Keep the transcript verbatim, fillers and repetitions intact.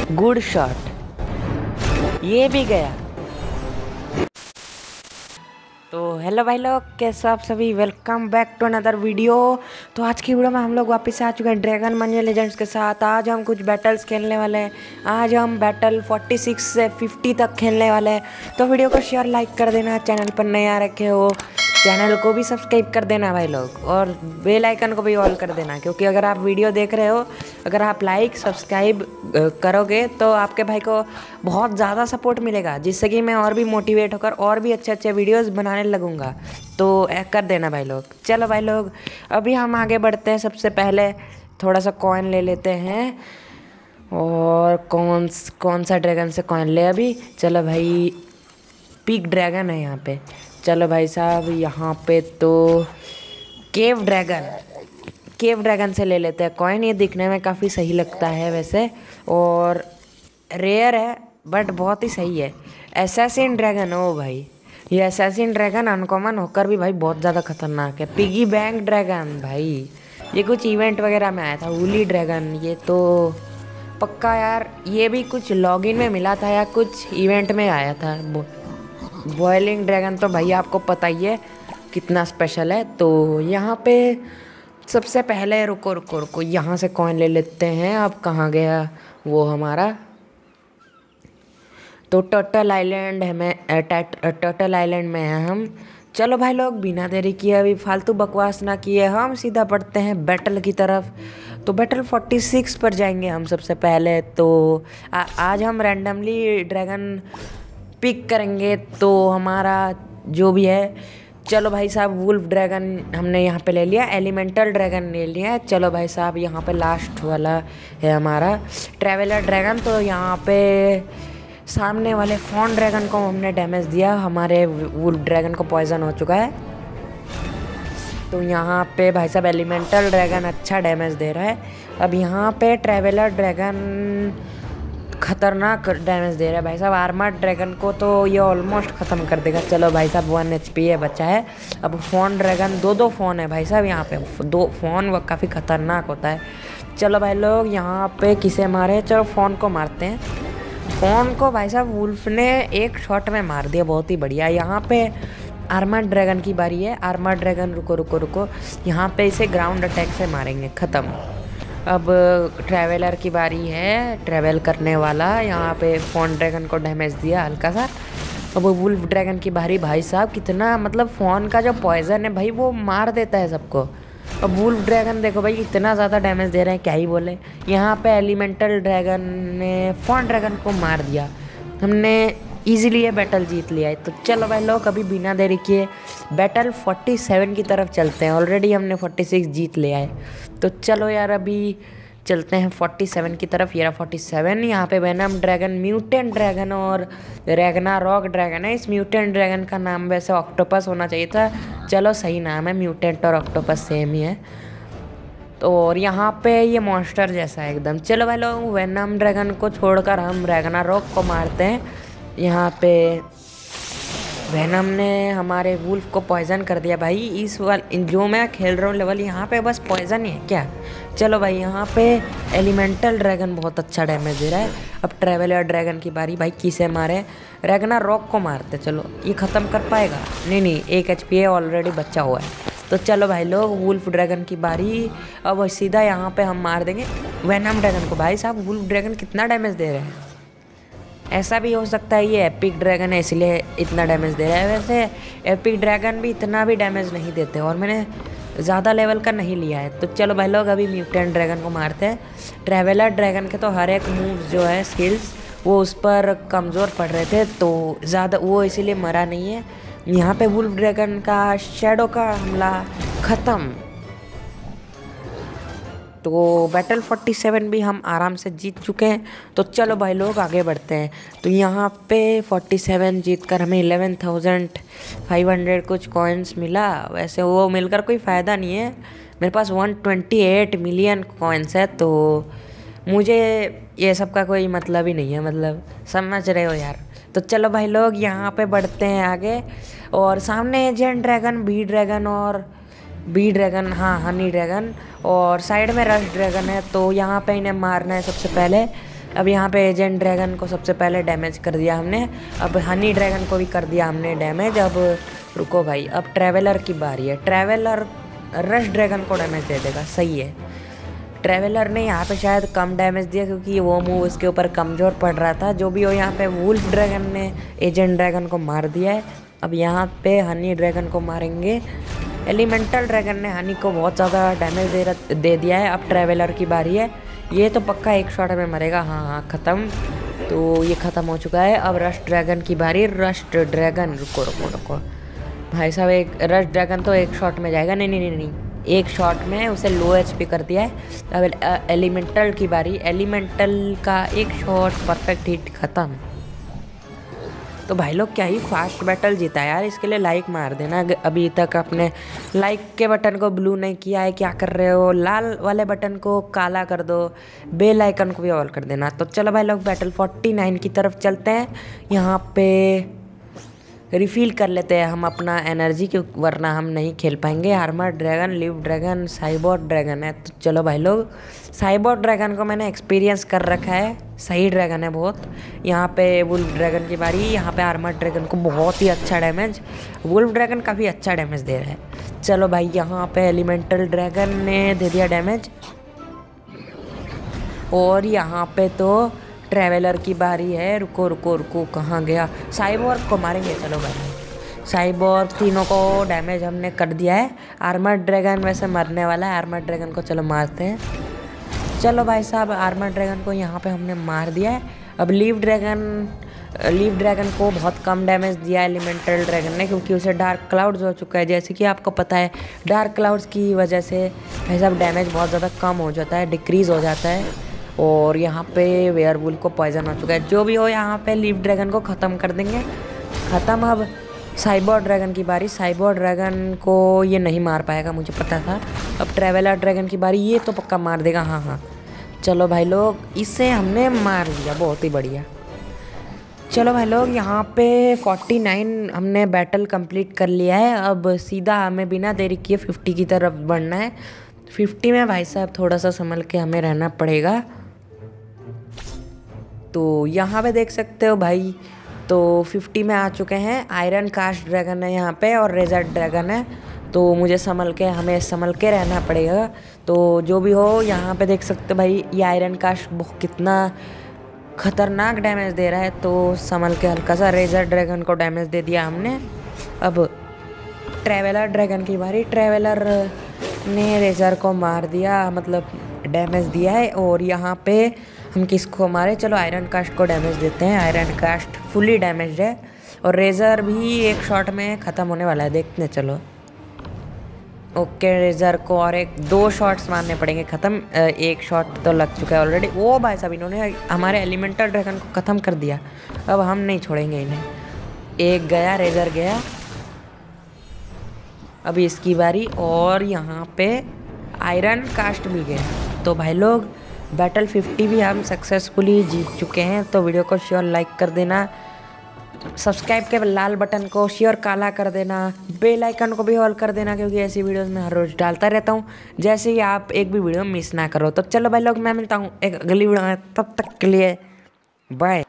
Good shot, ये भी गया। तो हेलो भाई लोग, कैसे आप सभी, welcome back to another video. तो आज की वीडियो में हम लोग वापस आ चुके हैं ड्रैगन मंजे लेजेंड्स के साथ। आज हम कुछ बैटल्स खेलने वाले हैं। आज हम बैटल छियालीस से पचास तक खेलने वाले हैं। तो वीडियो को शेयर लाइक कर देना, चैनल पर नया रखे हो चैनल को भी सब्सक्राइब कर देना भाई लोग, और बेल आइकन को भी ऑल कर देना, क्योंकि अगर आप वीडियो देख रहे हो, अगर आप लाइक सब्सक्राइब करोगे तो आपके भाई को बहुत ज़्यादा सपोर्ट मिलेगा, जिससे कि मैं और भी मोटिवेट होकर और भी अच्छे अच्छे वीडियोस बनाने लगूंगा। तो कर देना भाई लोग। चलो भाई लोग, अभी हम आगे बढ़ते हैं। सबसे पहले थोड़ा सा कॉइन ले लेते हैं, और कौन कौन सा ड्रैगन से कॉइन ले अभी। चलो भाई, पिग ड्रैगन है यहाँ पे। चलो भाई साहब, यहाँ पे तो केव ड्रैगन केव ड्रैगन से ले लेते हैं कॉइन। ये दिखने में काफ़ी सही लगता है वैसे, और रेयर है बट बहुत ही सही है। एसैसिन ड्रैगन, ओ भाई, ये एसैसिन ड्रैगन अनकॉमन होकर भी भाई बहुत ज़्यादा खतरनाक है। पिगी बैंक ड्रैगन भाई, ये कुछ इवेंट वगैरह में आया था। वूली ड्रैगन, ये तो पक्का यार, ये भी कुछ लॉगिन में मिला था या कुछ इवेंट में आया था। बॉइलिंग ड्रैगन तो भाई आपको पता ही है कितना स्पेशल है। तो यहाँ पे सबसे पहले रुको रुको रुको यहाँ से कॉइन ले लेते हैं। अब कहाँ गया वो हमारा, तो टर्टल आइलैंड है में टर्टल आइलैंड में है हम। चलो भाई लोग, बिना देरी किए, अभी फालतू बकवास ना किए, हम सीधा पढ़ते हैं बैटल की तरफ। तो बैटल छियालीस पर जाएंगे हम सबसे पहले। तो आ, आज हम रैंडमली ड्रैगन पिक करेंगे, तो हमारा जो भी है। चलो भाई साहब, वुल्फ ड्रैगन हमने यहाँ पे ले लिया, एलिमेंटल ड्रैगन ले लिया। चलो भाई साहब, यहाँ पे लास्ट वाला है हमारा ट्रैवलर ड्रैगन। तो यहाँ पे सामने वाले फॉन ड्रैगन को हमने डैमेज दिया, हमारे वुल्फ ड्रैगन को पॉइजन हो चुका है। तो यहाँ पे भाई साहब एलिमेंटल ड्रैगन अच्छा डैमेज दे रहा है। अब यहाँ पे ट्रैवलर ड्रैगन खतरनाक डैमेज दे रहा है भाई साहब। आर्मर्ड ड्रैगन को तो ये ऑलमोस्ट ख़त्म कर देगा। चलो भाई साहब, वन एच पी है बचा है। अब फोन ड्रैगन, दो दो फ़ोन है भाई साहब यहाँ पे, दो फ़ोन वो काफ़ी ख़तरनाक होता है। चलो भाई लोग, यहाँ पे किसे मारे, चलो फ़ोन को मारते हैं। फ़ोन को भाई साहब वुल्फ ने एक शॉट में मार दिया, बहुत ही बढ़िया। यहाँ पे आर्मर्ड ड्रैगन की बारी है। आर्मर्ड ड्रैगन, रुको रुको रुको, यहाँ पे इसे ग्राउंड अटैक से मारेंगे, ख़त्म। अब ट्रैवलर की बारी है, ट्रैवल करने वाला। यहाँ पे फोन ड्रैगन को डैमेज दिया हल्का सा। अब वुल्फ ड्रैगन की बारी। भाई साहब कितना, मतलब फ़ोन का जो पॉइजन है भाई वो मार देता है सबको। अब वुल्फ ड्रैगन देखो भाई, इतना ज़्यादा डैमेज दे रहे हैं, क्या ही बोले। यहाँ पे एलिमेंटल ड्रैगन ने फोन ड्रैगन को मार दिया, हमने इजीली ये बैटल जीत लिया है। तो चलो भाई लोग, अभी बिना देरी किए बैटल सैंतालीस की तरफ चलते हैं। ऑलरेडी हमने छियालीस जीत लिया है। तो चलो यार, अभी चलते हैं सैंतालीस की तरफ। ये रहा सैंतालीस। यहाँ पे वेनम ड्रैगन, म्यूटेंट ड्रैगन और रैग्नारॉक ड्रैगन है। इस म्यूटेंट ड्रैगन का नाम वैसे ऑक्टोपस होना चाहिए था, चलो सही नाम है, म्यूटेंट और ऑक्टोपस सेम ही है। तो और यहाँ पे ये मॉन्स्टर जैसा है एकदम। चलो भाई लोग, वेनम ड्रैगन को छोड़कर हम रैग्नारॉक को मारते हैं। यहाँ पे वेनम ने हमारे वुल्फ को पॉइजन कर दिया भाई। इस वाल जो मैं खेल रहा हूँ लेवल, यहाँ पे बस पॉइजन ही है क्या। चलो भाई, यहाँ पे एलिमेंटल ड्रैगन बहुत अच्छा डैमेज दे रहा है। अब ट्रैवलर ड्रैगन की बारी। भाई किसे मारे, रैग्नारॉक को मारते। चलो, ये ख़त्म कर पाएगा? नहीं नहीं, एक एच पी ऑलरेडी बचा हुआ है। तो चलो भाई लोग, वुल्फ ड्रैगन की बारी। अब सीधा यहाँ पे हम मार देंगे वेनम ड्रैगन को। भाई साहब, वुल्फ ड्रैगन कितना डैमेज दे रहे हैं। ऐसा भी हो सकता है ये एपिक ड्रैगन है इसलिए इतना डैमेज दे रहा है। वैसे एपिक ड्रैगन भी इतना भी डैमेज नहीं देते, और मैंने ज़्यादा लेवल का नहीं लिया है। तो चलो भाई लोग, अभी म्यूटेंट ड्रैगन को मारते हैं। ट्रैवलर ड्रैगन के तो हर एक मूव जो है, स्किल्स, वो उस पर कमज़ोर पड़ रहे थे, तो ज़्यादा वो इसीलिए मरा नहीं है। यहाँ पे वुल्फ ड्रैगन का शैडो का हमला ख़त्म। तो बैटल सैंतालीस भी हम आराम से जीत चुके हैं। तो चलो भाई लोग, आगे बढ़ते हैं। तो यहाँ पे सैंतालीस जीत कर हमें ग्यारह हज़ार पाँच सौ कुछ कॉइन्स मिला। वैसे वो मिलकर कोई फ़ायदा नहीं है, मेरे पास एक सौ अट्ठाईस मिलियन कॉइन्स है, तो मुझे ये सब का कोई मतलब ही नहीं है, मतलब समझ रहे हो यार। तो चलो भाई लोग, यहाँ पे बढ़ते हैं आगे। और सामने एजेंट ड्रैगन, बी ड्रैगन और बी ड्रैगन, हाँ हनी ड्रैगन, और साइड में रश ड्रैगन है। तो यहाँ पे इन्हें मारना है सबसे पहले। अब यहाँ पे एजेंट ड्रैगन को सबसे पहले डैमेज कर दिया हमने। अब हनी ड्रैगन को भी कर दिया हमने डैमेज। अब रुको भाई, अब ट्रैवलर की बारी है। ट्रैवलर रश ड्रैगन को डैमेज दे देगा, सही है। ट्रैवलर ने यहाँ पे शायद कम डैमेज दिया क्योंकि वो मूव उसके ऊपर कमज़ोर पड़ रहा था। जो भी हो, यहाँ पे वुल्फ ड्रैगन ने एजेंट ड्रैगन को मार दिया है। अब यहाँ पे हनी ड्रैगन को मारेंगे। एलिमेंटल ड्रैगन ने हनी को बहुत ज़्यादा डैमेज दे दे दिया है। अब ट्रैवलर की बारी है। ये तो पक्का एक शॉट में मरेगा। हाँ हाँ ख़त्म, तो ये ख़त्म हो चुका है। अब रश ड्रैगन की बारी। रश ड्रैगन, रुको रुको रुको भाई साहब, एक रश ड्रैगन तो एक शॉट में जाएगा। नहीं नहीं नहीं नहीं एक शॉट में उसे लो एचपी कर दिया है। अब एलिमेंटल की बारी। एलिमेंटल का एक शॉट परफेक्ट हिट, ख़त्म। तो भाई लोग क्या ही फास्ट बैटल जीता यार। इसके लिए लाइक मार देना। अभी तक अपने लाइक के बटन को ब्लू नहीं किया है, क्या कर रहे हो? लाल वाले बटन को काला कर दो, बेल आइकन को भी ऑल कर देना। तो चलो भाई लोग बैटल फोर्टी नाइन की तरफ चलते हैं। यहाँ पे रिफ़िल कर लेते हैं हम अपना एनर्जी, क्योंकि वरना हम नहीं खेल पाएंगे। Armour dragon, live dragon, cyborg dragon है। तो चलो भाई लोग, साइबोर ड्रैगन को मैंने एक्सपीरियंस कर रखा है, सही ड्रैगन है बहुत। यहाँ पे वुल्फ ड्रैगन की बारी। यहाँ पे आर्मर ड्रैगन को बहुत ही अच्छा डैमेज। वुल्फ ड्रैगन काफ़ी अच्छा डैमेज दे रहा है। चलो भाई, यहाँ पे एलिमेंटल ड्रैगन ने दे दिया डैमेज। और यहाँ पे तो ट्रैवलर की बारी है। रुको रुको रुको, कहाँ गया? साइबोर्ग को मारेंगे। चलो भाई, साइबोर्ग तीनों को डैमेज हमने कर दिया है। आर्मर ड्रैगन वैसे मरने वाला है। आर्मर ड्रैगन को चलो मारते हैं। चलो भाई साहब, आर्मर ड्रैगन को यहाँ पे हमने मार दिया है। अब लीव ड्रैगन लीव ड्रैगन को बहुत कम डैमेज दिया है एलिमेंटल ड्रैगन ने, क्योंकि उसे डार्क क्लाउड्स हो चुका है। जैसे कि आपको पता है, डार्क क्लाउड्स की वजह से भाई साहब डैमेज बहुत ज़्यादा कम हो जाता है, डिक्रीज़ हो जाता है। और यहाँ पे वेयरवुल्फ को पॉइजन हो चुका है। जो भी हो, यहाँ पे लीव ड्रैगन को ख़त्म कर देंगे। ख़त्म। अब साइबोर ड्रैगन की बारी। साइबोर ड्रैगन को ये नहीं मार पाएगा, मुझे पता था। अब ट्रैवलर ड्रैगन की बारी। ये तो पक्का मार देगा। हाँ हाँ चलो भाई लोग, इसे हमने मार दिया, बहुत ही बढ़िया। चलो भाई लोग, यहाँ पे फोर्टी नाइन हमने बैटल कंप्लीट कर लिया है। अब सीधा हमें बिना देरी किए फिफ्टी की तरफ बढ़ना है। फिफ्टी में भाई साहब थोड़ा सा संभल के हमें रहना पड़ेगा। तो यहाँ पे देख सकते हो भाई, तो फिफ्टी में आ चुके हैं। आयरन कास्ट ड्रैगन है यहाँ पे और रेजर ड्रैगन है। तो मुझे संभल के हमें संभल के रहना पड़ेगा। तो जो भी हो, यहाँ पे देख सकते हो भाई, ये आयरन कास्ट कितना खतरनाक डैमेज दे रहा है। तो संभल के हल्का सा। रेजर ड्रैगन को डैमेज दे दिया हमने। अब ट्रैवलर ड्रैगन की बारी। ट्रैवलर ने रेजर को मार दिया, मतलब डैमेज दिया है। और यहाँ पे हम किसको मारे? चलो आयरन कास्ट को डैमेज देते हैं। आयरन कास्ट फुली डैमेज्ड है और रेजर भी एक शॉट में ख़त्म होने वाला है, देखते हैं। चलो ओके, रेजर को और एक दो शॉट्स मारने पड़ेंगे ख़त्म। एक शॉट तो लग चुका है ऑलरेडी। वो भाई साहब, इन्होंने हमारे एलिमेंटल ड्रैगन को ख़त्म कर दिया। अब हम नहीं छोड़ेंगे इन्हें। एक गया, रेजर गया। अभी इसकी बारी। और यहाँ पे आयरन कास्ट भी गया। तो भाई लोग, बैटल फिफ्टी भी हम सक्सेसफुली जीत चुके हैं। तो वीडियो को शेयर लाइक कर देना, सब्सक्राइब के लाल बटन को शेयर काला कर देना, बेल आइकन को भी ऑल कर देना, क्योंकि ऐसी वीडियोस मैं हर रोज़ डालता रहता हूँ, जैसे ही आप एक भी वीडियो मिस ना करो। तो चलो भाई लोग, मैं मिलता हूँ एक अगली वीडियो में, तब तक के लिए बाय।